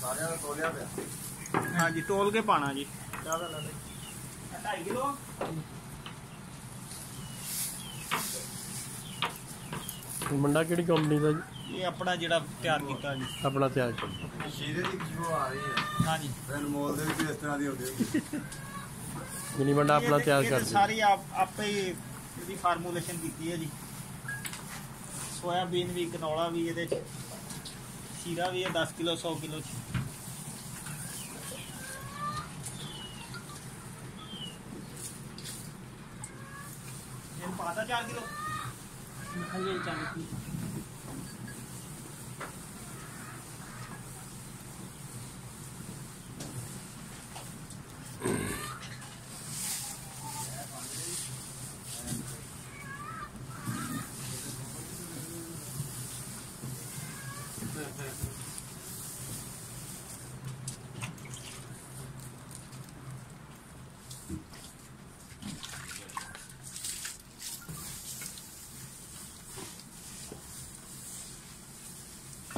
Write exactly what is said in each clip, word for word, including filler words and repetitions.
हाँ जी तोल के पाना जी ढाई किलो मंडा किहड़ी कंपनी का जी? ये अपना जिहड़ा तैयार कीता जी अपना तैयार कर शीरे की खुशबू आ रही है। हाँ जी अनमोल दे भी इस तरह दी होती है। मिनी मंडा अपना तैयार कर सारी आप आपे ही इसकी फार्मूलेशन की है जी। सोयाबीन भी कनौला भी ये शीरा भी है दस किलो सौ किलो पाता चार किलो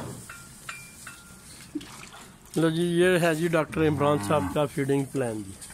लो जी ये है जी डॉक्टर इमरान साहब का फीडिंग प्लान जी।